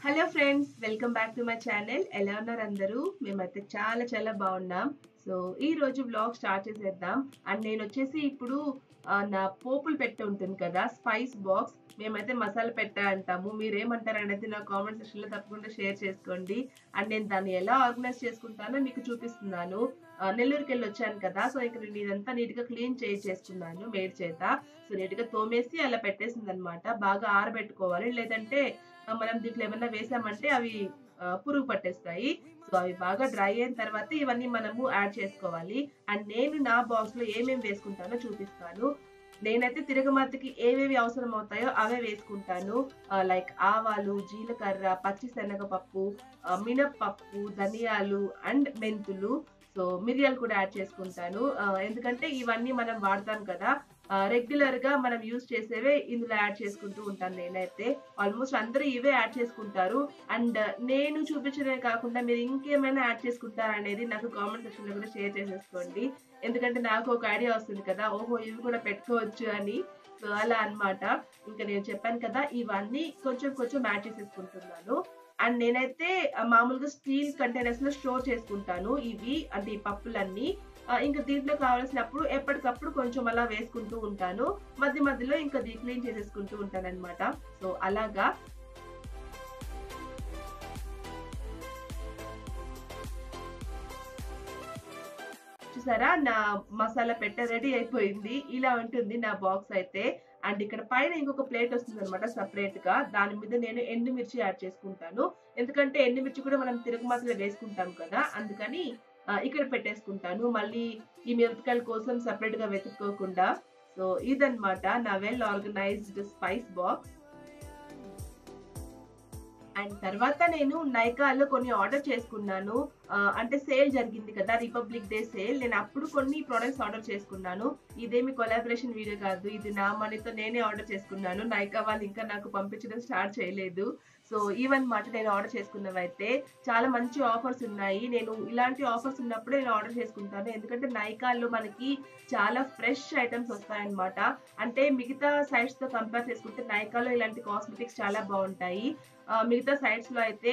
Hello friends, welcome back to my channel. ఎలా ఉన్నారు అందరూ? మేమైతే చాలా బాగున్నాం. సో ఈ రోజు వ్లాగ్ స్టార్ట్ చేసేద్దాం. అండ్ నేను వచ్చేసి ఇప్పుడు నా పోపులు పెట్ట ఉంటుంది కదా, స్పైస్ బాక్స్. మేమైతే మసాలా పెట్ట అంటాము, మీరేమంటారు అనేది నా కామెంట్ సెక్షన్ లో తప్పకుండా షేర్ చేసుకోండి. అండ్ నేను దాన్ని ఎలా ఆర్గనైజ్ చేసుకుంటానో మీకు చూపిస్తున్నాను. నెల్లూరుకి వెళ్ళి వచ్చాను కదా, సో ఇక్కడ నేను ఇదంతా నీట్ గా క్లీన్ చేసుకున్నాను మేడ్ చేత. సో నీట్ గా తోమేసి అలా పెట్టేసింది అనమాట. బాగా ఆరబెట్టుకోవాలి, లేదంటే మనం దీంట్లో ఏమన్నా వేసామంటే అవి పురుగు పట్టేస్తాయి. సో అవి బాగా డ్రై అయిన తర్వాత ఇవన్నీ మనము యాడ్ చేసుకోవాలి. అండ్ నేను నా బాక్స్ లో ఏమేమి వేసుకుంటానో చూపిస్తాను. నేనైతే తిరగమాతకి ఏవేవి అవసరం అవుతాయో అవే వేసుకుంటాను. లైక్ ఆవాలు, జీలకర్ర, పచ్చి శనగపప్పు, మినప్పప్పు, ధనియాలు అండ్ మెంతులు. సో మిరియాలు కూడా యాడ్ చేసుకుంటాను, ఎందుకంటే ఇవన్నీ మనం వాడతాం కదా, రెగ్యులర్ గా మనం యూజ్ చేసేవే ఇందులో యాడ్ చేసుకుంటూ ఉంటాను. నేనైతే ఆల్మోస్ట్ అందరూ ఇవే యాడ్ చేసుకుంటారు. అండ్ నేను చూపించడమే కాకుండా మీరు ఇంకేమైనా యాడ్ చేసుకుంటారా అనేది నాకు కామెంట్ సెక్షన్ లో కూడా షేర్ చేసేసుకోండి. ఎందుకంటే నాకు ఒక ఐడియా వస్తుంది కదా, ఓహో ఇవి కూడా పెట్టుకోవచ్చు అని. సో అలా అన్నమాట. ఇంకా నేను చెప్పాను కదా, ఇవన్నీ కొంచెం యాడ్ చేసేసుకుంటున్నాను. అండ్ నేనైతే మామూలుగా స్టీల్ కంటైనర్స్ లో స్టోర్ చేసుకుంటాను ఇవి, అంటే ఈ పప్పులన్నీ. ఇంకా దీంట్లో కావాల్సినప్పుడు ఎప్పటికప్పుడు కొంచెం అలా వేసుకుంటూ ఉంటాను. మధ్యలో ఇంకా క్లీన్ చేసేసుకుంటూ ఉంటాను అనమాట. సో అలాగా చూసారా, నా మసాలా పెట్ట రెడీ అయిపోయింది. ఇలా ఉంటుంది నా బాక్స్ అయితే. అండ్ ఇక్కడ పైన ఇంకొక ప్లేట్ వస్తుంది అనమాట సపరేట్ గా. దాని మీద నేను ఎండుమిర్చి యాడ్ చేసుకుంటాను, ఎందుకంటే ఎండుమిర్చి కూడా మనం తిరుగుమాతలో వేసుకుంటాం కదా, అందుకని ఇక్కడ పెట్టేసుకుంటాను. మళ్ళీ ఈ మిరపకాయల కోసం సపరేట్ గా వెతుక్కోకుండా. సో ఇదన్నమాట నా well organised spice box. And తర్వాత నేను నైకాలో కొన్ని ఆర్డర్ చేసుకున్నాను. అంటే సేల్ జరిగింది కదా, రిపబ్లిక్ డే సేల్. నేను అప్పుడు కొన్ని ప్రొడక్ట్స్ ఆర్డర్ చేసుకున్నాను. ఇదేమి కొలాబరేషన్ వీడియో కాదు, ఇది నా మనీతో నేనే ఆర్డర్ చేసుకున్నాను. నైకా వాళ్ళు ఇంకా నాకు పంపించడం స్టార్ట్ చేయలేదు. సో ఇవన్నమాట నేను ఆర్డర్ చేసుకున్నవైతే. చాలా మంచి ఆఫర్స్ ఉన్నాయి. నేను ఇలాంటి ఆఫర్స్ ఉన్నప్పుడే నేను ఆర్డర్ చేసుకుంటాను, ఎందుకంటే నైకాలో మనకి చాలా ఫ్రెష్ ఐటమ్స్ వస్తాయన్నమాట. అంటే మిగతా సైట్స్ తో కంపేర్ చేసుకుంటే నైకాలో ఇలాంటి కాస్మెటిక్స్ చాలా బాగుంటాయి. మిగతా సైట్స్ లో అయితే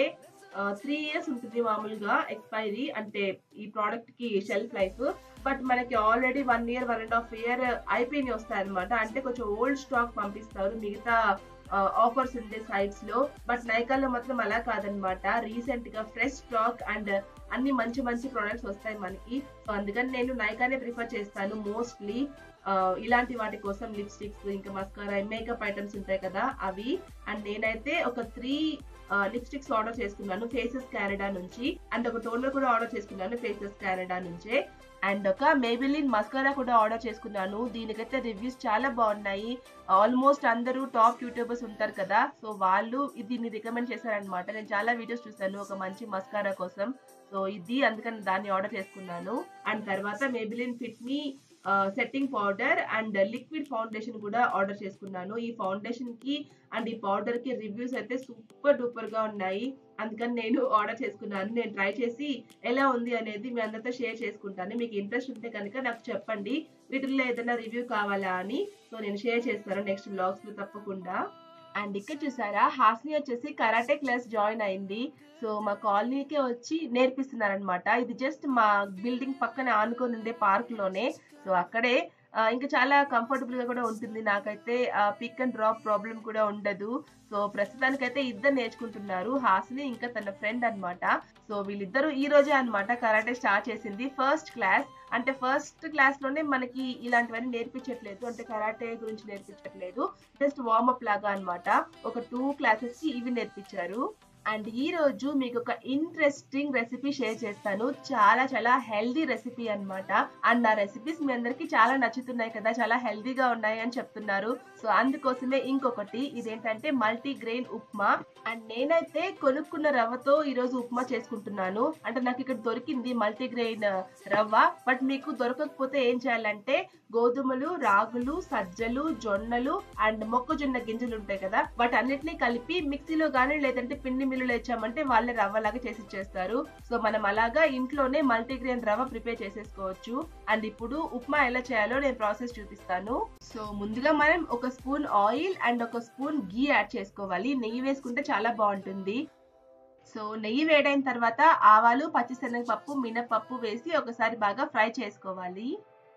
3 years ఉంటుంది మామూలుగా ఎక్స్పైరీ, అంటే ఈ ప్రోడక్ట్ కి షెల్ఫ్ లైఫ్. బట్ మనకి ఆల్రెడీ 1 year 1.5 year అయిపోయినాయి వస్తాయి అనమాట. అంటే కొంచెం ఓల్డ్ స్టాక్ పంపిస్తారు మిగతా ఆఫర్స్ ఉండే సైట్స్ లో. బట్ నైకాలో మాత్రం అలా కాదనమాట, రీసెంట్ గా ఫ్రెష్ స్టాక్ అండ్ అన్ని మంచి ప్రొడక్ట్స్ వస్తాయి మనకి. సో అందుకని నేను నైకానే ప్రిఫర్ చేస్తాను మోస్ట్లీ ఇలాంటి వాటి కోసం. లిప్స్టిక్స్, ఇంకా మస్కారా, మేకప్ ఐటమ్స్ ఉంటాయి కదా అవి. అండ్ నేనైతే ఒక 3 లిప్స్టిక్స్ ఆర్డర్ చేసుకున్నాను ఫేసెస్ కెనడా నుంచి. అండ్ ఒక టోనర్ కూడా ఆర్డర్ చేసుకున్నాను ఫేసెస్ కెనడా నుంచే. అండ్ ఒక మేబిలిన్ మస్కారా కూడా ఆర్డర్ చేసుకున్నాను. దీనికైతే రివ్యూస్ చాలా బాగున్నాయి. ఆల్మోస్ట్ అందరూ టాప్ యూట్యూబర్స్ ఉంటారు కదా, సో వాళ్ళు దీన్ని రికమెండ్ చేశారనమాట. నేను చాలా వీడియోస్ చూసాను ఒక మంచి మస్కారా కోసం. సో ఇది అందుకని దాన్ని ఆర్డర్ చేసుకున్నాను. అండ్ తర్వాత Maybelline fit me setting powder and liquid foundation కూడా ఆర్డర్ చేసుకున్నాను. ఈ ఫౌండేషన్ కి అండ్ ఈ పౌడర్ కి రివ్యూస్ అయితే సూపర్ డూపర్ గా ఉన్నాయి, అందుకని నేను ఆర్డర్ చేసుకున్నాను. నేను ట్రై చేసి ఎలా ఉంది అనేది మీ అందరితో షేర్ చేసుకుంటాను. మీకు ఇంట్రెస్ట్ ఉంటే కనుక నాకు చెప్పండి, వీటిల్లో ఏదైనా రివ్యూ కావాలా అని. సో నేను షేర్ చేస్తాను నెక్స్ట్ వ్లాగ్స్ లో తప్పకుండా. అండ్ ఇక్కడ చూసారా, హాస్ని వచ్చేసి కరాటే క్లాస్ జాయిన్ అయింది. సో మా కాలనీకే వచ్చి నేర్పిస్తున్నారనమాట. ఇది జస్ట్ మా బిల్డింగ్ పక్కన ఆనుకొని ఉండే పార్క్ లోనే. సో అక్కడే ఇంకా చాలా కంఫర్టబుల్ గా కూడా ఉంటుంది. నాకైతే పిక్ అండ్ డ్రాప్ ప్రాబ్లం కూడా ఉండదు. సో ప్రస్తుతానికైతే ఇద్దరు నేర్చుకుంటున్నారు, హాస్ని ఇంకా తన ఫ్రెండ్ అనమాట. సో వీళ్ళిద్దరు ఈ రోజే అనమాట కరాటే స్టార్ట్ చేసింది. ఫస్ట్ క్లాస్, అంటే ఫస్ట్ క్లాస్ లోనే మనకి ఇలాంటివన్నీ నేర్పించట్లేదు, అంటే కరాటే గురించి నేర్పించట్లేదు, జస్ట్ వార్మప్ లాగా అనమాట. ఒక 2 classes కి ఇవి నేర్పించారు. అండ్ ఈ రోజు మీకు ఒక ఇంట్రెస్టింగ్ రెసిపీ షేర్ చేస్తాను. చాలా హెల్దీ రెసిపీ అన్నమాట. అండ్ నా రెసిపీస్ మీ అందరికి చాలా నచ్చుతున్నాయి కదా, చాలా హెల్దీగా ఉన్నాయి అని చెప్తున్నారు. సో అందుకోసమే ఇంకొకటి, ఇదేంటంటే మల్టీగ్రెయిన్ ఉప్మా. అండ్ నేనైతే కొనుక్కున్న రవ్వతో ఈ రోజు ఉప్మా చేసుకుంటున్నాను. అంటే నాకు ఇక్కడ దొరికింది మల్టీగ్రెయిన్ రవ్వ. బట్ మీకు దొరకకపోతే ఏం చేయాలంటే గోధుమలు, రాగులు, సజ్జలు, జొన్నలు అండ్ మొక్కజొన్న గింజలు ఉంటాయి కదా, వాటన్నిటిని కలిపి మిక్సీలో గానీ లేదంటే పిండి మిల్లులో ఇచ్చామంటే వాళ్ళే రవ్వలాగా చేసి ఇచ్చేస్తారు. సో మనం అలాగా ఇంట్లోనే మల్టీగ్రెయిన్ రవ్వ ప్రిపేర్ చేసేసుకోవచ్చు. అండ్ ఇప్పుడు ఉప్మా ఎలా చేయాలో నేను ప్రాసెస్ చూపిస్తాను. సో ముందుగా మనం ఒక స్పూన్ ఆయిల్ అండ్ ఒక స్పూన్ గీ యాడ్ చేసుకోవాలి. నెయ్యి వేసుకుంటే చాలా బాగుంటుంది. సో నెయ్యి వేడైన తర్వాత ఆవాలు, పచ్చిశనగపప్పు, మినపప్పు వేసి ఒకసారి బాగా ఫ్రై చేసుకోవాలి.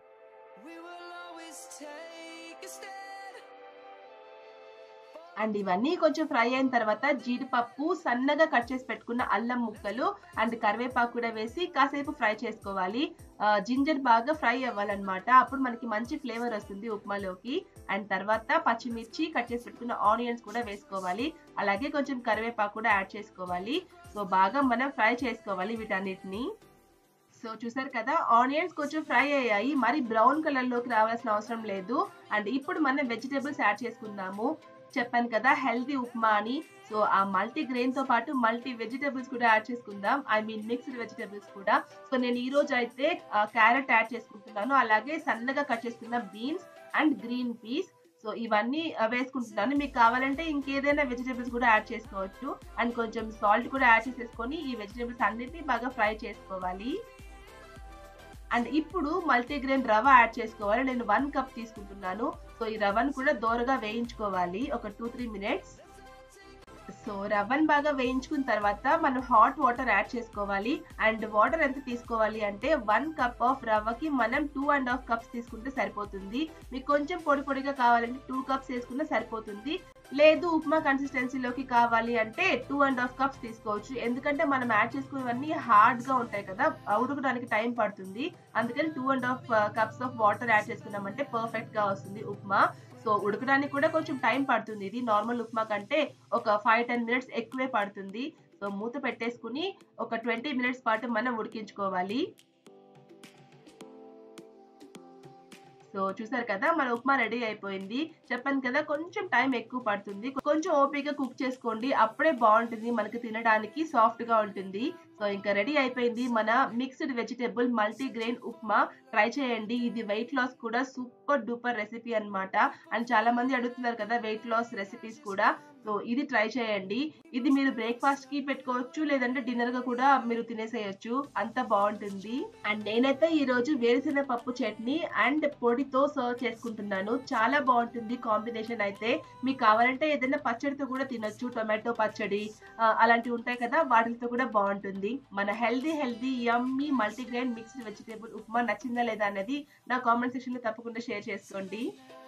అండ్ ఇవన్నీ కొంచెం ఫ్రై అయిన తర్వాత జీడిపప్పు, సన్నగా కట్ చేసి పెట్టుకున్న అల్లం ముక్కలు అండ్ కరివేపాకు కూడా వేసి కాసేపు ఫ్రై చేసుకోవాలి. జింజర్ బాగా ఫ్రై అవ్వాలన్నమాట. అప్పుడు మనకి మంచి ఫ్లేవర్ వస్తుంది ఉప్మాలోకి. అండ్ తర్వాత పచ్చిమిర్చి, కట్ చేసి పెట్టుకున్న ఆనియన్స్ కూడా వేసుకోవాలి. అలాగే కొంచెం కరివేపాకు కూడా యాడ్ చేసుకోవాలి. సో బాగా మనం ఫ్రై చేసుకోవాలి వీటన్నిటిని. సో చూసారు కదా, ఆనియన్స్ కొంచెం ఫ్రై అయ్యాయి, మరి బ్రౌన్ కలర్ లోకి రావాల్సిన అవసరం లేదు. అండ్ ఇప్పుడు మనం వెజిటేబుల్స్ యాడ్ చేసుకుందాము. చెప్పాను కదా హెల్తీ ఉప్మా అని. సో ఆ మల్టీ గ్రెయిన్ తో పాటు మల్టీ వెజిటేబుల్స్ కూడా యాడ్ చేసుకుందాం. ఐ మీన్ మిక్స్డ్ వెజిటేబుల్స్ కూడా. సో నేను ఈ రోజు అయితే క్యారెట్ యాడ్ చేసుకుంటున్నాను. అలాగే సన్నగా కట్ చేసుకున్న beans and green peas. So ఇవన్నీ వేసుకుంటున్నాను. మీకు కావాలంటే ఇంకేదైనా వెజిటేబుల్స్ కూడా యాడ్ చేసుకోవచ్చు. అండ్ కొంచెం సాల్ట్ కూడా యాడ్ చేసేసుకొని ఈ వెజిటేబుల్స్ అన్నిటిని బాగా ఫ్రై చేసుకోవాలి. అండ్ ఇప్పుడు మల్టీగ్రెయిన్ రవ యాడ్ చేసుకోవాలి. నేను 1 కప్ తీసుకుంటున్నాను. సో ఈ రవ్వను కూడా దోరగా వేయించుకోవాలి ఒక 2-3 మినిట్స్. సో రవ్వను బాగా వేయించుకున్న తర్వాత మనం హాట్ వాటర్ యాడ్ చేసుకోవాలి. అండ్ వాటర్ ఎంత తీసుకోవాలి అంటే 1 కప్ ఆఫ్ రవ్వకి మనం 2.5 కప్స్ తీసుకుంటే సరిపోతుంది. మీకు కొంచెం పొడి పొడిగా కావాలంటే 2 కప్స్ వేసుకున్నా సరిపోతుంది. లేదు ఉప్మా కన్సిస్టెన్సీలోకి కావాలి అంటే 2.5 కప్స్ తీసుకోవచ్చు. ఎందుకంటే మనం యాడ్ చేసుకునేవన్నీ హార్డ్ గా ఉంటాయి కదా, ఉడకడానికి టైం పడుతుంది. అందుకని 2.5 కప్స్ ఆఫ్ వాటర్ యాడ్ చేసుకున్నామంటే పర్ఫెక్ట్ గా వస్తుంది ఉప్మా. సో ఉడకడానికి కూడా కొంచెం టైం పడుతుంది. ఇది నార్మల్ ఉప్మా కంటే ఒక 5-10 మినిట్స్ ఎక్కువే పడుతుంది. సో మూత పెట్టేసుకుని ఒక 20 మినిట్స్ పాటు మనం ఉడికించుకోవాలి. సో చూసారు కదా, మన ఉప్మా రెడీ అయిపోయింది. చెప్పాను కదా కొంచెం టైం ఎక్కువ పడుతుంది. కొంచెం ఓపికగా కుక్ చేసుకోండి, అప్పుడే బాగుంటుంది, మనకి తినడానికి సాఫ్ట్ గా ఉంటుంది. సో ఇంకా రెడీ అయిపోయింది మన mixed vegetable multigrain upma. Try చేయండి. ఇది వెయిట్ లాస్ కూడా సూపర్ డూపర్ రెసిపీ అన్నమాట. అండ్ చాలా మంది అడుగుతున్నారు కదా వెయిట్ లాస్ రెసిపీస్ కూడా. సో ఇది ట్రై చేయండి. ఇది మీరు బ్రేక్ఫాస్ట్ కి పెట్టుకోవచ్చు, లేదంటే డిన్నర్ గా కూడా మీరు తినేసేయచ్చు, అంత బాగుంటుంది. అండ్ నేనైతే ఈ రోజు వేరుశెనగ పప్పు చట్నీ అండ్ పొడితో సర్వ్ చేసుకుంటున్నాను. చాలా బాగుంటుంది కాంబినేషన్ అయితే. మీకు కావాలంటే ఏదైనా పచ్చడితో కూడా తినొచ్చు, టొమాటో పచ్చడి అలాంటివి ఉంటాయి కదా, వాటితో కూడా బాగుంటుంది. మన healthy yummy multigrain mixed vegetable upma నచ్చిందా లేదా అనేది నా కామెంట్ సెక్షన్ లో తప్పకుండా షేర్ చేసుకోండి.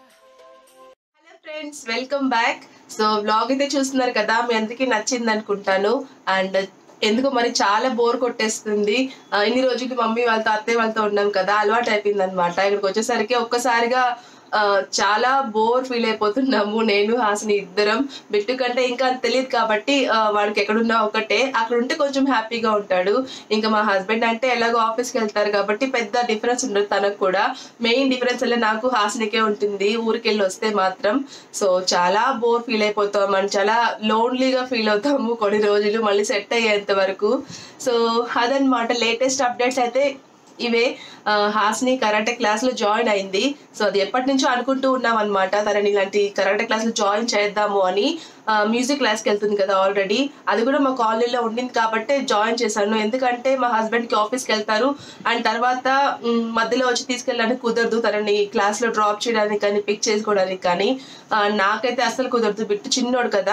Friends welcome back. So vlog అయితే చూస్తున్నారు కదా, మీ అందరికీ నచ్చింది అనుకుంటాను. అండ్ ఎందుకో మరి చాలా బోర్ కొట్టేస్తుంది. ఇన్ని రోజులకి మమ్మీ వాళ్ళతో అత్తయ్య వాళ్ళతో ఉన్నాం కదా, అలవాటు అయిపోయింది అనమాట. ఇక్కడికి వచ్చేసరికి ఒక్కసారిగా చాలా బోర్ ఫీల్ అయిపోతున్నాము, నేను హాసిని ఇద్దరం. బిట్టు కంటే ఇంకా తెలియదు కాబట్టి వాడికి ఎక్కడున్నా ఒకటే, అక్కడ ఉంటే కొంచెం హ్యాపీగా ఉంటాడు. ఇంకా మా హస్బెండ్ అంటే ఎలాగో ఆఫీస్కి వెళ్తారు కాబట్టి పెద్ద డిఫరెన్స్ ఉండదు తనకు కూడా. మెయిన్ డిఫరెన్స్ అలా నాకు హాసినికే ఉంటుంది ఊరికి వెళ్ళి వస్తే మాత్రం. సో చాలా బోర్ ఫీల్ అయిపోతాం అండ్ చాలా లోన్లీగా ఫీల్ అవుతాము కొన్ని రోజులు, మళ్ళీ సెట్ అయ్యేంత వరకు. సో అదనమాట లేటెస్ట్ అప్డేట్స్ అయితే ఇవే. హాసిని కరాటే క్లాస్ లో జాయిన్ అయింది. సో అది ఎప్పటి నుంచో అనుకుంటూ ఉన్నాం అనమాట, తనని ఇలాంటి కరాటే క్లాస్ లో జాయిన్ చేద్దాము అని. మ్యూజిక్ క్లాస్కి వెళ్తుంది కదా ఆల్రెడీ, అది కూడా మా కాలనీలో ఉండింది కాబట్టి జాయిన్ చేశాను. ఎందుకంటే మా హస్బెండ్ కి ఆఫీస్కి వెళ్తారు అండ్ తర్వాత మధ్యలో వచ్చి తీసుకెళ్ళడానికి కుదరదు, తనని క్లాస్ లో డ్రాప్ చేయడానికి కానీ పిక్ చేసుకోవడానికి కానీ. నాకైతే అసలు కుదరదు, బిట్టు చిన్నోడు కదా.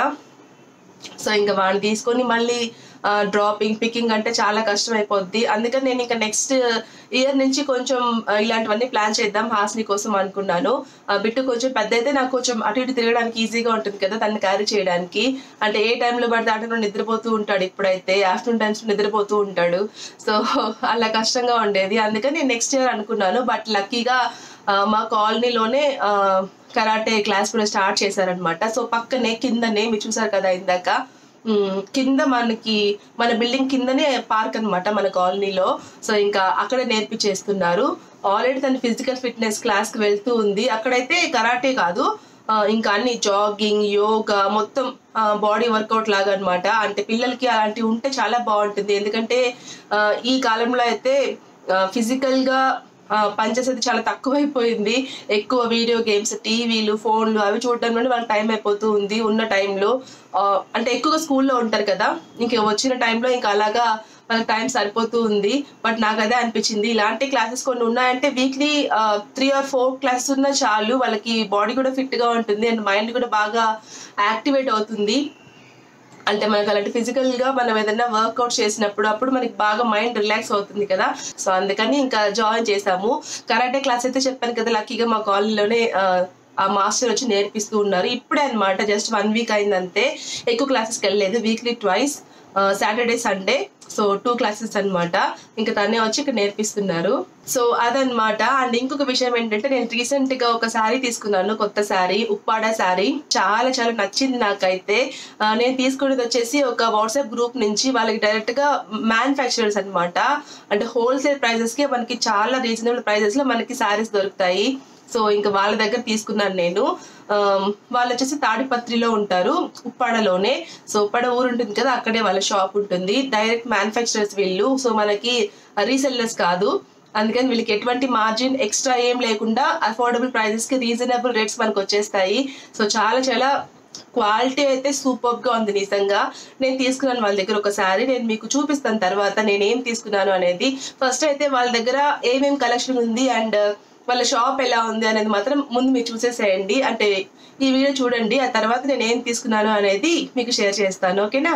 సో ఇంకా వాడిని తీసుకొని మళ్ళీ డ్రాపింగ్ పికింగ్ అంటే చాలా కష్టం అయిపోద్ది. అందుకని నేను ఇంకా నెక్స్ట్ ఇయర్ నుంచి కొంచెం ఇలాంటివన్నీ ప్లాన్ చేద్దాం హాసిని కోసం అనుకున్నాను. బిట్టు కొంచెం పెద్ద అయితే నాకు కొంచెం అటు ఇటు తిరగడానికి ఈజీగా ఉంటుంది కదా తను క్యారీ చేయడానికి. అంటే ఏ టైంలో పడితే ఆ టైంలో నిద్రపోతూ ఉంటాడు, ఇప్పుడైతే ఆఫ్టర్నూన్ టైమ్స్ నిద్రపోతూ ఉంటాడు. సో అలా కష్టంగా ఉండేది, అందుకని నేను నెక్స్ట్ ఇయర్ అనుకున్నాను. బట్ లక్కీగా మా కాలనీలోనే కరాటే క్లాస్ కూడా స్టార్ట్ చేశారనమాట. సో పక్కనే కిందనే మీరు చూసారు కదా ఇందాక, కింద మన బిల్డింగ్ కిందనే పార్క్ అనమాట మన కాలనీలో. సో ఇంకా అక్కడ నేర్పించేస్తున్నారు. ఆల్రెడీ తను ఫిజికల్ ఫిట్నెస్ క్లాస్ కి వెళ్తూ ఉంది. అక్కడైతే కరాటే కాదు, ఇంకా అన్ని జాగింగ్, యోగా, మొత్తం బాడీ వర్కౌట్ లాగా అనమాట. అంటే పిల్లలకి అలాంటివి ఉంటే చాలా బాగుంటుంది. ఎందుకంటే ఈ కాలంలో అయితే ఫిజికల్ గా పనిచేసేది చాలా తక్కువైపోయింది. ఎక్కువ వీడియో గేమ్స్, టీవీలు, ఫోన్లు అవి చూడడంలోనే వాళ్ళకి టైం అయిపోతూ ఉంది ఉన్న టైంలో. అంటే ఎక్కువగా స్కూల్లో ఉంటారు కదా, ఇంక వచ్చిన టైంలో ఇంకా అలాగా వాళ్ళకి టైం సరిపోతూ ఉంది. బట్ నాకు అదే అనిపించింది, ఇలాంటి క్లాసెస్ కొన్ని ఉన్నాయంటే వీక్లీ 3 or 4 క్లాసెస్ ఉన్నా చాలు, వాళ్ళకి బాడీ కూడా ఫిట్ గా ఉంటుంది అండ్ మైండ్ కూడా బాగా యాక్టివేట్ అవుతుంది. అంటే మనకి అలాంటి ఫిజికల్ గా మనం ఏదైనా వర్కౌట్ చేసినప్పుడు అప్పుడు మనకి బాగా మైండ్ రిలాక్స్ అవుతుంది కదా. సో అందుకని ఇంకా జాయిన్ చేసాము. కరాటే క్లాస్ అయితే చెప్పాను కదా, లక్కీగా మా కాలనీలోనే ఆ మాస్టర్ వచ్చి నేర్పిస్తూ ఉన్నారు. ఇప్పుడే అనమాట, జస్ట్ 1 వీక్ అయిందంతే. ఎక్కువ క్లాసెస్కి వెళ్ళలేదు, weekly twice, Saturday Sunday. So 2 classes అనమాట. ఇంకా తనే వచ్చి ఇక్కడ నేర్పిస్తున్నారు. సో అదనమాట. అండ్ ఇంకొక విషయం ఏంటంటే, నేను రీసెంట్ గా ఒక శారీ తీసుకున్నాను, కొత్త శారీ, ఉప్పాడ శారీ. చాలా చాలా నచ్చింది నాకైతే. నేను తీసుకునేది వచ్చేసి ఒక వాట్సాప్ గ్రూప్ నుంచి. వాళ్ళకి డైరెక్ట్ గా మ్యానుఫ్యాక్చరర్స్ అనమాట. అంటే హోల్సేల్ ప్రైజెస్ కి మనకి చాలా రీజనబుల్ ప్రైజెస్ లో మనకి శారీస్ దొరుకుతాయి. సో ఇంకా వాళ్ళ దగ్గర తీసుకున్నాను నేను. వాళ్ళు వచ్చేసి తాడిపత్రిలో ఉంటారు, ఉప్పాడలోనే. సో ఉప్పాడ ఊరు ఉంటుంది కదా, అక్కడే వాళ్ళ షాప్ ఉంటుంది. డైరెక్ట్ మ్యానుఫ్యాక్చరర్స్ వీళ్ళు. సో మనకి రీసెల్లర్స్ కాదు. అందుకని వీళ్ళకి ఎటువంటి మార్జిన్ ఎక్స్ట్రా ఏం లేకుండా అఫోర్డబుల్ ప్రైజెస్ కి రీజనబుల్ రేట్స్ మనకు వచ్చేస్తాయి. సో చాలా చాలా క్వాలిటీ అయితే సూపర్ గా ఉంది నిజంగా. నేను తీసుకున్నాను వాళ్ళ దగ్గర ఒకసారి, నేను మీకు చూపిస్తాను తర్వాత నేను ఏం తీసుకున్నాను అనేది. ఫస్ట్ అయితే వాళ్ళ దగ్గర ఏమేం కలెక్షన్ ఉంది అండ్ వాళ్ళ షాప్ ఎలా ఉంది అనేది మాత్రం ముందు మీరు చూసేసేయండి. అంటే ఈ వీడియో చూడండి, ఆ తర్వాత నేను ఏం తీసుకున్నాను అనేది మీకు షేర్ చేస్తాను, ఓకేనా.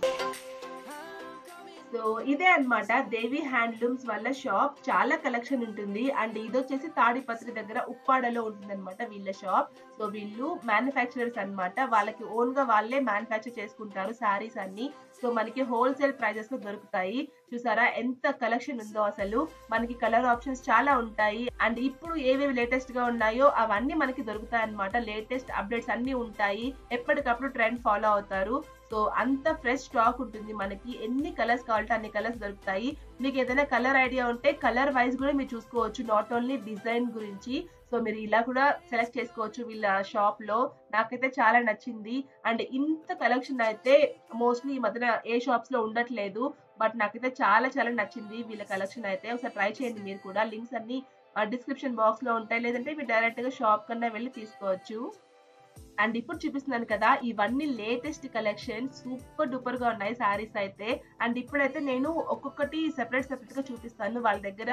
సో ఇదే అన్నమాట దేవి హ్యాండ్లూమ్స్ వాళ్ళ షాప్. చాలా కలెక్షన్ ఉంటుంది. అండ్ ఇది వచ్చేసి తాడిపత్రి దగ్గర ఉప్పాడలో ఉంటుంది అనమాట వీళ్ళ షాప్. సో వీళ్ళు మ్యానుఫ్యాక్చరర్స్ అన్నమాట. వాళ్ళకి ఓన్ గా వాళ్ళే మ్యానుఫ్యాక్చర్ చేసుకుంటారు శారీస్ అన్ని. సో మనకి హోల్సేల్ ప్రైజెస్ లో దొరుకుతాయి. చూసారా ఎంత కలెక్షన్ ఉందో అసలు. మనకి కలర్ ఆప్షన్స్ చాలా ఉంటాయి. అండ్ ఇప్పుడు ఏవేవి లేటెస్ట్ గా ఉన్నాయో అవన్నీ మనకి దొరుకుతాయి అన్నమాట. లేటెస్ట్ అప్డేట్స్ అన్ని ఉంటాయి. ఎప్పటికప్పుడు ట్రెండ్ ఫాలో అవుతారు. సో అంత ఫ్రెష్ స్టాక్ ఉంటుంది మనకి. ఎన్ని కలర్స్ కావాలంటే అన్ని కలర్స్ దొరుకుతాయి. మీకు ఏదైనా కలర్ ఐడియా ఉంటే కలర్ వైజ్ కూడా మీరు చూసుకోవచ్చు, నాట్ ఓన్లీ డిజైన్ గురించి. సో మీరు ఇలా కూడా సెలెక్ట్ చేసుకోవచ్చు వీళ్ళ షాప్ లో. నాకైతే చాలా నచ్చింది. అండ్ ఇంత కలెక్షన్ అయితే మోస్ట్లీ ఈ మధ్యన ఏ షాప్స్ లో ఉండట్లేదు. బట్ నాకైతే చాలా చాలా నచ్చింది వీళ్ళ కలెక్షన్ అయితే. ఒకసారి ట్రై చేయండి మీరు కూడా. లింక్స్ అన్ని డిస్క్రిప్షన్ బాక్స్ లో ఉంటాయి, లేదంటే మీరు డైరెక్ట్ గా షాప్ కన్నా వెళ్ళి తీసుకోవచ్చు. అండ్ ఇప్పుడు చూపిస్తున్నాను కదా, ఇవన్నీ లేటెస్ట్ కలెక్షన్. సూపర్ డూపర్ గా ఉన్నాయి సారీస్ అయితే. అండ్ ఇప్పుడైతే నేను ఒక్కొక్కటి సెపరేట్ గా చూపిస్తాను వాళ్ళ దగ్గర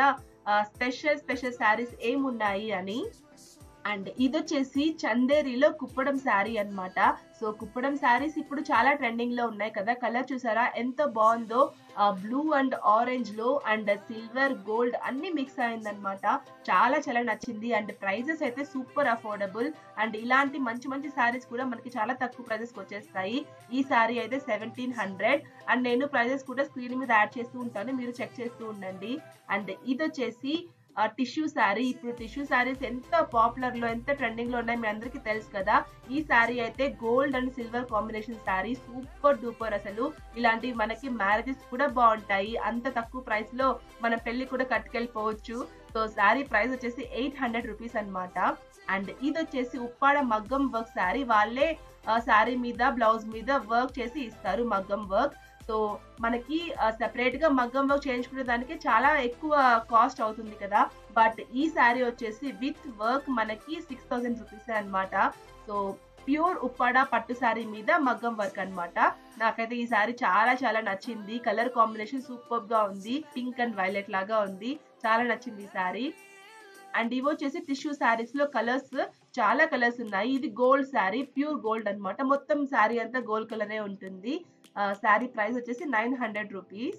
స్పెషల్ సారీస్ ఏమున్నాయి అని. అండ్ ఇది వచ్చేసి చందేరిలో కుప్పడం శారీ అన్నమాట. సో కుప్పడం శారీస్ ఇప్పుడు చాలా ట్రెండింగ్ లో ఉన్నాయి కదా. కలర్ చూసారా ఎంత బాగుందో, బ్లూ అండ్ ఆరెంజ్ లో అండ్ సిల్వర్ గోల్డ్ అన్ని మిక్స్ అయిందనమాట. చాలా చాలా నచ్చింది. అండ్ ప్రైజెస్ అయితే సూపర్ అఫోర్డబుల్. అండ్ ఇలాంటి మంచి మంచి శారీస్ కూడా మనకి చాలా తక్కువ ప్రైజెస్ కి వచ్చేస్తాయి. ఈ శారీ అయితే 1700. అండ్ నేను ప్రైజెస్ కూడా స్క్రీన్ మీద యాడ్ చేస్తూ ఉంటాను, మీరు చెక్ చేస్తూ ఉండండి. అండ్ ఇది వచ్చేసి టిష్యూ శారీ. ఇప్పుడు టిష్యూ శారీస్ ఎంత పాపులర్ లో ఎంత ట్రెండింగ్ లో ఉన్నాయి మీ అందరికి తెలుసు కదా. ఈ శారీ అయితే gold and silver combination sari. Super duper అసలు. ఇలాంటివి మనకి మ్యారేజెస్ కూడా బాగుంటాయి. అంత తక్కువ ప్రైస్ లో మన పెళ్లి కూడా కట్టుకెళ్ళిపోవచ్చు. సో శారీ ప్రైస్ వచ్చేసి 800 రూపీస్ అనమాట. అండ్ ఇది వచ్చేసి ఉప్పాడ మగ్గం వర్క్ శారీ. వాళ్ళే శారీ మీద బ్లౌజ్ మీద వర్క్ చేసి ఇస్తారు, మగ్గం వర్క్. సో మనకి సెపరేట్ గా మగ్గం వర్క్ చేయించుకునే దానికి చాలా ఎక్కువ కాస్ట్ అవుతుంది కదా. బట్ ఈ శారీ వచ్చేసి విత్ వర్క్ మనకి 6000 రూపీస్ అనమాట. సో ప్యూర్ ఉప్పాడ పట్టు శారీ మీద మగ్గం వర్క్ అన్నమాట. నాకైతే ఈ శారీ చాలా చాలా నచ్చింది. కలర్ కాంబినేషన్ సూపర్ గా ఉంది, పింక్ అండ్ వైలెట్ లాగా ఉంది. చాలా నచ్చింది ఈ శారీ. అండ్ ఇవి వచ్చేసి టిష్యూ శారీస్ లో కలర్స్, చాలా కలర్స్ ఉన్నాయి. ఇది గోల్డ్ శారీ, ప్యూర్ గోల్డ్ అన్నమాట. మొత్తం శారీ అంతా గోల్డ్ కలరే ఉంటుంది. శారీ ప్రైస్ వచ్చేసి 900 రూపీస్.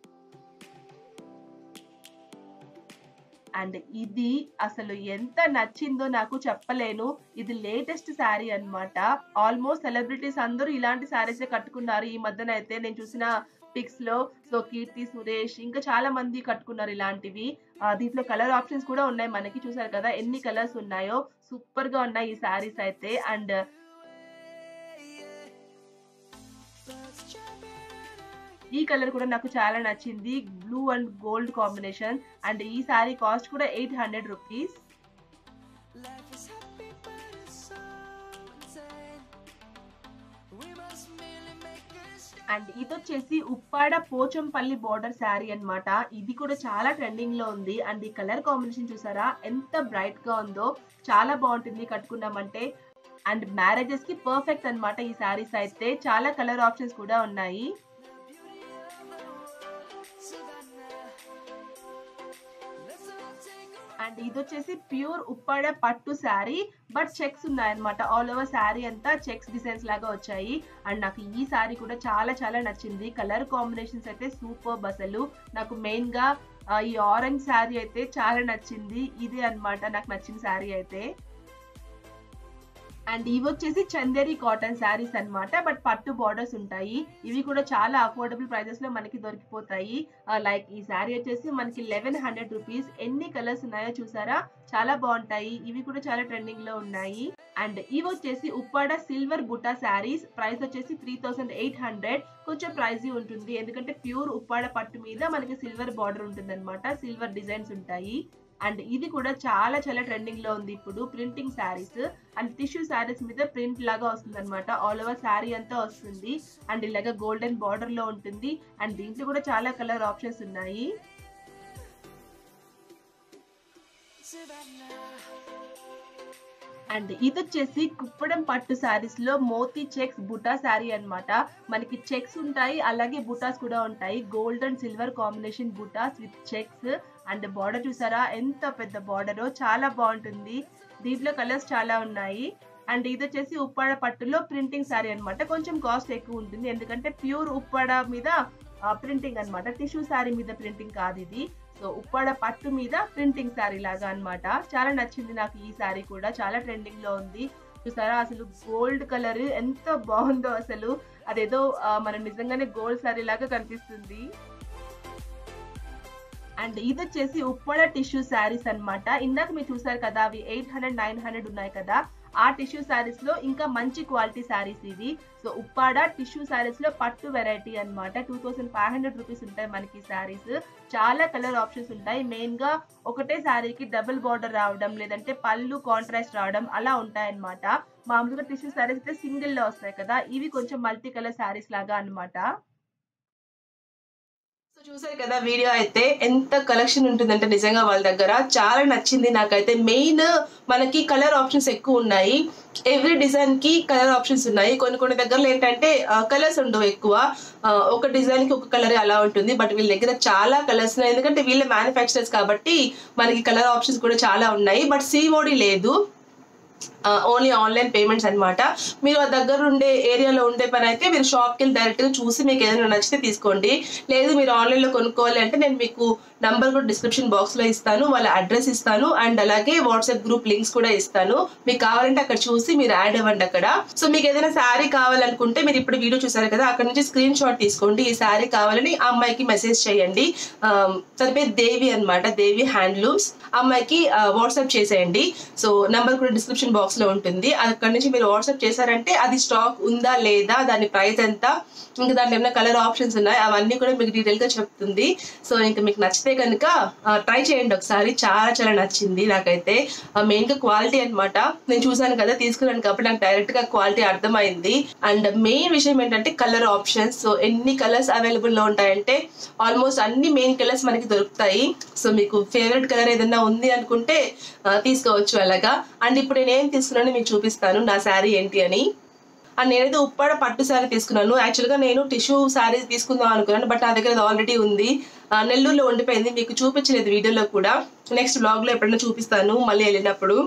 అండ్ ఇది అసలు ఎంత నచ్చిందో నాకు చెప్పలేను. ఇది లేటెస్ట్ శారీ అన్నమాట. ఆల్మోస్ట్ సెలబ్రిటీస్ అందరూ ఇలాంటి శారీస్ కట్టుకున్నారు ఈ మధ్యన అయితే నేను చూసిన పిక్స్ లో. సో కీర్తి సురేష్ ఇంకా చాలా మంది కట్టుకున్నారు ఇలాంటివి. దీంట్లో కలర్ ఆప్షన్స్ కూడా ఉన్నాయి మనకి. చూసారు కదా ఎన్ని కలర్స్ ఉన్నాయో. సూపర్ గా ఉన్నాయి ఈ శారీస్ అయితే. అండ్ ఈ కలర్ కూడా నాకు చాలా నచ్చింది, blue and gold combination. And ఈ శారీ కాస్ట్ కూడా 800 రూపీస్. అండ్ ఇది వచ్చేసి ఉప్పాడ పోచంపల్లి బోర్డర్ శారీ అన్నమాట. ఇది కూడా చాలా ట్రెండింగ్ లో ఉంది. అండ్ ఈ కలర్ కాంబినేషన్ చూసారా ఎంత బ్రైట్ గా ఉందో. చాలా బాగుంటుంది కట్టుకున్నామంటే. అండ్ మ్యారేజెస్ కి పర్ఫెక్ట్ అన్నమాట ఈ శారీస్ అయితే. చాలా కలర్ ఆప్షన్స్ కూడా ఉన్నాయి. అండ్ ఇది వచ్చేసి ప్యూర్ ఉప్పాడ పట్టు శారీ, బట్ చెక్స్ ఉన్నాయన్నమాట. ఆల్ ఓవర్ శారీ అంతా చెక్స్ డిజైన్స్ లాగా వచ్చాయి. అండ్ నాకు ఈ శారీ కూడా చాలా చాలా నచ్చింది. కలర్ కాంబినేషన్స్ అయితే సూపర్. అసలు నాకు మెయిన్ గా ఈ ఆరెంజ్ శారీ అయితే చాలా నచ్చింది. ఇదే అన్నమాట నాకు నచ్చిన శారీ అయితే. అండ్ ఇవి వచ్చేసి చందేరి కాటన్ శారీస్ అన్నమాట, బట్ పట్టు బార్డర్స్ ఉంటాయి. ఇవి కూడా చాలా అఫోర్డబుల్ ప్రైజెస్ లో మనకి దొరికిపోతాయి. లైక్ ఈ శారీ వచ్చేసి మనకి 1100 రూపీస్. ఎన్ని కలర్స్ ఉన్నాయో చూసారా, చాలా బాగుంటాయి. ఇవి కూడా చాలా ట్రెండింగ్ లో ఉన్నాయి. అండ్ ఇవి వచ్చేసి ఉప్పాడ సిల్వర్ బుటా శారీస్. ప్రైస్ వచ్చేసి 3800. కొంచెం ప్రైజీ ఉంటుంది, ఎందుకంటే ప్యూర్ ఉప్పాడ పట్టు మీద మనకి సిల్వర్ బార్డర్ ఉంటుంది అనమాట. సిల్వర్ డిజైన్స్ ఉంటాయి. అండ్ ఇది కూడా చాలా చాలా ట్రెండింగ్ లో ఉంది ఇప్పుడు. Printing saris and tissue saris మీద ప్రింట్ లాగా వస్తుంది అనమాట. ఆల్ ఓవర్ శారీ అంతా వస్తుంది. అండ్ ఇలాగా గోల్డెన్ బార్డర్ లో ఉంటుంది. అండ్ దీంట్లో కూడా చాలా కలర్ ఆప్షన్స్ ఉన్నాయి. అండ్ ఇది వచ్చేసి కుప్పడం పట్టు శారీస్ లో మోతీ చెక్స్ బుటా శారీ అన్నమాట. మనకి చెక్స్ ఉంటాయి, అలాగే బుటాస్ కూడా ఉంటాయి. గోల్డ్ అండ్ సిల్వర్ కాంబినేషన్ బుటాస్ విత్ చెక్స్. అండ్ బార్డర్ చూసారా ఎంత పెద్ద బార్డర్, చాలా బాగుంటుంది. దీంట్లో కలర్స్ చాలా ఉన్నాయి. అండ్ ఇది వచ్చేసి ఉప్పాడ పట్టులో ప్రింటింగ్ శారీ అన్నమాట. కొంచెం కాస్ట్ ఎక్కువ ఉంటుంది, ఎందుకంటే ప్యూర్ ఉప్పాడ మీద ప్రింటింగ్ అన్నమాట. టిష్యూ శారీ మీద ప్రింటింగ్ కాదు ఇది. సో ఉప్పాడ పట్టు మీద ప్రింటింగ్ శారీ లాగా అన్నమాట. చాలా నచ్చింది నాకు ఈ శారీ కూడా, చాలా ట్రెండింగ్ లో ఉంది. చూసారా అసలు గోల్డ్ కలర్ ఎంత బాగుందో, అసలు అదేదో మనం నిజంగానే గోల్డ్ శారీ లాగా కనిపిస్తుంది. అండ్ ఇది వచ్చేసి ఉప్పాడ టిష్యూ శారీస్ అన్నమాట. ఇందాక మీరు చూసారు కదా, అవి 800 900 ఉన్నాయి కదా, ఆ టిష్యూ శారీస్ లో ఇంకా మంచి క్వాలిటీ శారీస్ ఇవి. సో ఉప్పాడ టిష్యూ శారీస్ లో పట్టు వెరైటీ అన్నమాట. 2500 రూపీస్ ఉంటాయి మనకి శారీస్. చాలా కలర్ ఆప్షన్స్ ఉంటాయి. మెయిన్ గా ఒకటే శారీకి డబుల్ బార్డర్ రావడం, లేదంటే పళ్ళు కాంట్రాస్ట్ రావడం అలా ఉంటాయి అన్నమాట. మామూలుగా టిష్యూ శారీస్ అయితే సింగిల్ లో వస్తాయి కదా, ఇవి కొంచెం మల్టీ కలర్ శారీస్ లాగా అన్నమాట. సో చూసారు కదా వీడియో అయితే, ఎంత కలెక్షన్ ఉంటుందంటే నిజంగా వాళ్ళ దగ్గర చాలా నచ్చింది నాకైతే. మెయిన్ మనకి కలర్ ఆప్షన్స్ ఎక్కువ ఉన్నాయి. ఎవ్రీ డిజైన్ కి కలర్ ఆప్షన్స్ ఉన్నాయి. కొన్ని దగ్గరలో ఏంటంటే కలర్స్ ఉండవు ఎక్కువ. ఒక డిజైన్ కి ఒక కలర్ అలా ఉంటుంది. బట్ వీళ్ళ దగ్గర చాలా కలర్స్ ఉన్నాయి, ఎందుకంటే వీళ్ళ మ్యానుఫ్యాక్చరర్స్ కాబట్టి మనకి కలర్ ఆప్షన్స్ కూడా చాలా ఉన్నాయి. బట్ సిఓడి లేదు, ఓన్లీ ఆన్లైన్ పేమెంట్స్ అన్నమాట. మీరు ఆ దగ్గర ఉండే ఏరియాలో ఉండే పని అయితే మీరు షాప్కి వెళ్ళి డైరెక్ట్ గా చూసి మీకు ఏదైనా నచ్చితే తీసుకోండి. లేదు మీరు ఆన్లైన్ లో కొనుక్కోవాలి అంటే నేను మీకు నంబర్ కూడా డిస్క్రిప్షన్ బాక్స్ లో ఇస్తాను, వాళ్ళ అడ్రస్ ఇస్తాను, అండ్ అలాగే వాట్సాప్ గ్రూప్ లింక్స్ కూడా ఇస్తాను. మీకు కావాలంటే అక్కడ చూసి మీరు యాడ్ అవ్వండి అక్కడ. సో మీకు ఏదైనా శారీ కావాలనుకుంటే మీరు ఇప్పుడు వీడియో చూసారు కదా, అక్కడ నుంచి స్క్రీన్ షాట్ తీసుకోండి. ఈ శారీ కావాలని ఆ అమ్మాయికి మెసేజ్ చేయండి. తన పేరు దేవి అన్నమాట, దేవి హ్యాండ్లూమ్స్. అమ్మాయికి వాట్సాప్ చేసేయండి. సో నంబర్ కూడా డిస్క్రిప్షన్ బాక్స్ లో ఉంటుంది. అక్కడ నుంచి మీరు వాట్సాప్ చేశారంటే అది స్టాక్ ఉందా లేదా, దాని ప్రైస్ ఎంత, ఇంకా దాంట్లో ఏమైనా కలర్ ఆప్షన్స్ ఉన్నాయి, అవన్నీ కూడా మీకు డీటెయిల్ గా చెప్తుంది. సో ఇంకా మీకు నచ్చితే కనుక ట్రై చేయండి ఒకసారి. చాలా చాలా నచ్చింది నాకైతే. మెయిన్ గా క్వాలిటీ అన్నమాట. నేను చూసాను కదా, తీసుకున్నాను కాబట్టి నాకు డైరెక్ట్ గా క్వాలిటీ అర్థమైంది. అండ్ మెయిన్ విషయం ఏంటంటే కలర్ ఆప్షన్స్. సో ఎన్ని కలర్స్ అవైలబుల్ లో ఉంటాయంటే ఆల్మోస్ట్ అన్ని మెయిన్ కలర్స్ మనకి దొరుకుతాయి. సో మీకు ఫేవరెట్ కలర్ ఏదైనా ఉంది అనుకుంటే తీసుకోవచ్చు అలాగా. అండ్ ఇప్పుడు నేను ఏం తీసుకున్నాను మీకు చూపిస్తాను నా శారీ ఏంటి అని. అండ్ నేనైతే ఉప్పాడ పట్టు శారీ తీసుకున్నాను. యాక్చువల్గా నేను టిష్యూ శారీ తీసుకుందాం అనుకున్నాను, బట్ నా దగ్గర అది ఆల్రెడీ ఉంది. నెల్లూరులో ఉండిపోయింది, మీకు చూపించలేదు వీడియోలో కూడా. నెక్స్ట్ బ్లాగ్ లో ఎప్పుడైనా చూపిస్తాను మళ్ళీ వెళ్ళినప్పుడు.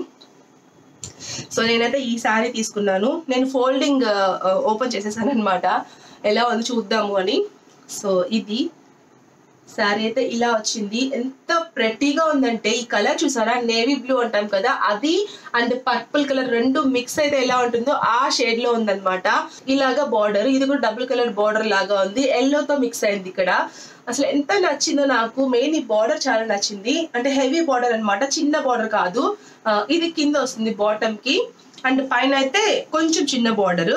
సో నేనైతే ఈ శారీ తీసుకున్నాను. నేను ఫోల్డింగ్ ఓపెన్ చేసేసాను అనమాట, ఎలా ఉంది చూద్దాము అని. సో ఇది శారీ అయితే ఇలా వచ్చింది. ఎంత ప్రెటీగా ఉందంటే, ఈ కలర్ చూసారా, నేవీ బ్లూ అంటాం కదా అది, అండ్ పర్పుల్ కలర్ రెండు మిక్స్ అయితే ఎలా ఉంటుందో ఆ షేడ్ లో ఉందన్నమాట. ఇలాగా బార్డర్, ఇది కూడా డబుల్ కలర్ బార్డర్ లాగా ఉంది, ఎల్లోతో మిక్స్ అయింది ఇక్కడ. అసలు ఎంత నచ్చిందో నాకు. మెయిన్ ఈ బార్డర్ చాలా నచ్చింది. అంటే హెవీ బార్డర్ అన్నమాట, చిన్న బార్డర్ కాదు. ఇది కింద వస్తుంది బాటమ్ కి, అండ్ పైన అయితే కొంచెం చిన్న బార్డర్.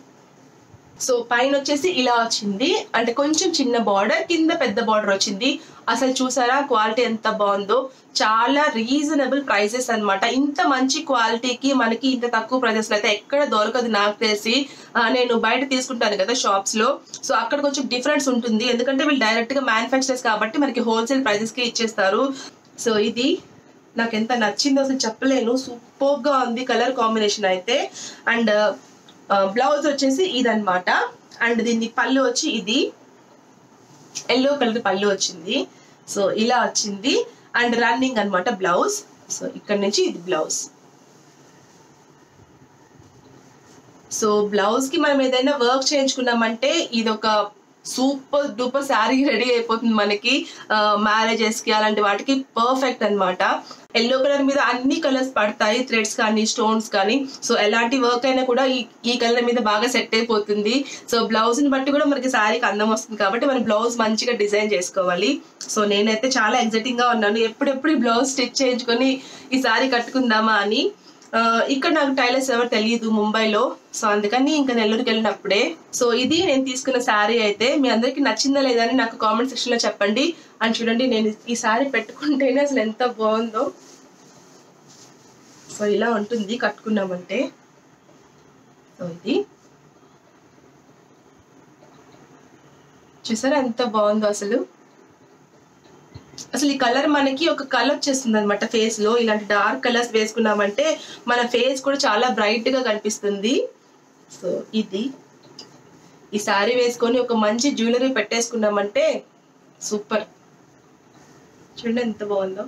సో పైన వచ్చేసి ఇలా వచ్చింది, అంటే కొంచెం చిన్న బార్డర్, కింద పెద్ద బార్డర్ వచ్చింది. అసలు చూసారా క్వాలిటీ ఎంత బాగుందో. చాలా రీజనబుల్ ప్రైసెస్ అన్నమాట. ఇంత మంచి క్వాలిటీకి మనకి ఇంత తక్కువ ప్రైసెస్ లో అయితే ఎక్కడ దొరకదు నాకు తెలిసి. నేను బయట తీసుకుంటాను కదా షాప్స్ లో, సో అక్కడ కొంచెం డిఫరెన్స్ ఉంటుంది, ఎందుకంటే వీళ్ళు డైరెక్ట్ గా మ్యానుఫ్యాక్చరర్స్ కాబట్టి మనకి హోల్సేల్ ప్రైసెస్ కి ఇచ్చేస్తారు. సో ఇది నాకు ఎంత నచ్చిందో అసలు చెప్పలేను, సూపర్ గా ఉంది కలర్ కాంబినేషన్ అయితే. అండ్ బ్లౌజ్ వచ్చేసి ఇదన్నమాట. అండ్ దీన్ని పళ్ళు వచ్చి ఇది ఎల్లో కలర్ పళ్ళు వచ్చింది. సో ఇలా వచ్చింది. అండ్ రన్నింగ్ అన్నమాట బ్లౌజ్. సో ఇక్కడ నుంచి ఇది బ్లౌజ్. సో బ్లౌజ్ కి మనం ఏదైనా వర్క్ చేయించుకున్నామంటే ఇది ఒక సూపర్ డూపర్ శారీ రెడీ అయిపోతుంది మనకి మ్యారేజెస్ కి అలాంటి వాటికి పర్ఫెక్ట్ అన్నమాట. ఎల్లో కలర్ మీద అన్ని కలర్స్ పడతాయి, థ్రెడ్స్ కానీ స్టోన్స్ కానీ. సో ఎలాంటి వర్క్ అయినా కూడా ఈ కలర్ మీద బాగా సెట్ అయిపోతుంది. సో బ్లౌజ్ ని బట్టి కూడా మనకి శారీకి అందం వస్తుంది కాబట్టి మనం బ్లౌజ్ మంచిగా డిజైన్ చేసుకోవాలి. సో నేనైతే చాలా ఎక్సైటింగ్ గా ఉన్నాను, ఎప్పుడెప్పుడు ఈ బ్లౌజ్ స్టిచ్ చేయించుకొని ఈ శారీ కట్టుకుందామా అని. ఇక్కడ నాకు టైలర్స్ ఎవరు తెలియదు ముంబైలో, సో అందుకని ఇంకా నెల్లూరుకి వెళ్ళినప్పుడే. సో ఇది నేను తీసుకున్న శారీ అయితే మీ అందరికి నచ్చిందా లేదా అని నాకు కామెంట్ సెక్షన్ లో చెప్పండి. అని చూడండి, నేను ఈ శారీ పెట్టుకుంటేనే అసలు ఎంత బాగుందో. సో ఇలా ఉంటుంది కట్టుకున్నామంటే. సో ఇది చూసారా ఎంత బాగుందో అసలు. ఈ కలర్ మనకి ఒక కలర్ వచ్చేస్తుంది అనమాట ఫేస్ లో. ఇలాంటి డార్క్ కలర్స్ వేసుకున్నామంటే మన ఫేస్ కూడా చాలా బ్రైట్ గా కనిపిస్తుంది. సో ఇది ఈ శారీ వేసుకొని ఒక మంచి జ్యువెలరీ పెట్టేసుకున్నామంటే సూపర్. చూడండి ఎంత బాగుందో.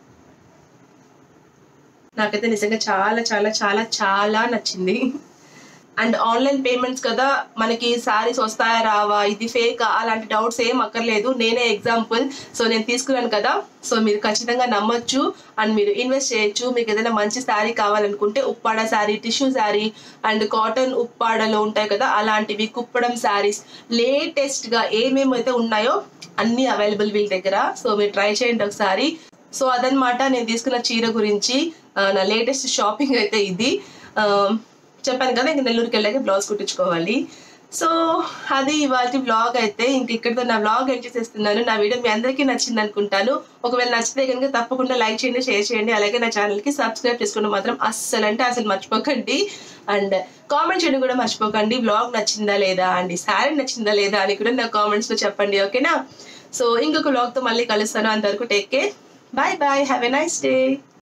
నాకైతే నిజంగా చాలా చాలా చాలా చాలా నచ్చింది. అండ్ ఆన్లైన్ పేమెంట్స్ కదా, మనకి శారీస్ వస్తాయా రావా, ఇది ఫేక్ అలాంటి డౌట్స్ ఏం అక్కర్లేదు. నేనే ఎగ్జాంపుల్. సో నేను తీసుకున్నాను కదా, సో మీరు ఖచ్చితంగా నమ్మొచ్చు అండ్ మీరు ఇన్వెస్ట్ చేయొచ్చు. మీకు ఏదైనా మంచి శారీ కావాలనుకుంటే Uppada sari, tissue sari and cotton ఉప్పాడలో ఉంటాయి కదా అలాంటివి, కుప్పడం శారీస్ లేటెస్ట్ గా ఏమేమైతే ఉన్నాయో అన్ని అవైలబుల్ వీళ్ళ దగ్గర. సో మీరు ట్రై చేయండి ఒకసారి. సో అదనమాట నేను తీసుకున్న చీర గురించి నా లేటెస్ట్ షాపింగ్ అయితే ఇది. చెప్పాను కదా ఇంక నెల్లూరుకి వెళ్ళాక బ్లౌజ్ కుట్టించుకోవాలి. సో అది ఇవాళ వ్లాగ్ అయితే. ఇంక ఇక్కడితో నా వ్లాగ్ ఎండ్ చేసేస్తున్నాను. నా వీడియో మీ అందరికీ నచ్చింది అనుకుంటాను. ఒకవేళ నచ్చితే కనుక తప్పకుండా లైక్ చేయండి, షేర్ చేయండి. అలాగే నా ఛానల్కి సబ్స్క్రైబ్ చేసుకోవడం మాత్రం అస్సలు మర్చిపోకండి. అండ్ కామెంట్ చేయడం కూడా మర్చిపోకండి. వ్లాగ్ నచ్చిందా లేదా అండి, శారీ నచ్చిందా లేదా అని కూడా నా కామెంట్స్ లో చెప్పండి, ఓకేనా? సో ఇంకొక వ్లాగ్తో మళ్ళీ కలుస్తాను. అంతవరకు take care, bye bye, have a nice day.